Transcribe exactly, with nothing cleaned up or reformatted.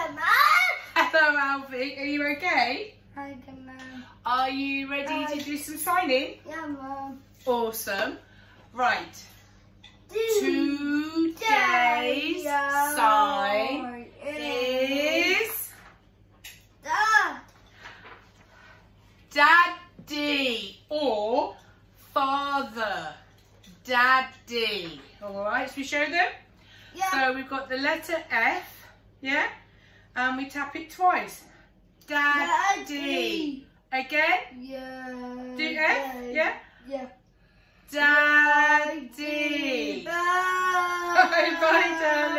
Hello, Alfie. Are you okay? Hi, Mum. Are you ready Hi. to do some signing? Yeah, Mum. Awesome. Right. Today's Today's sign is Dad. Daddy or Father. Daddy. All right, so we show them. Yeah. So we've got the letter F, yeah, and we tap it twice. Daddy. Daddy. Again. Yeah. Do F, yeah. Yeah. Daddy. Bye. Bye, darling.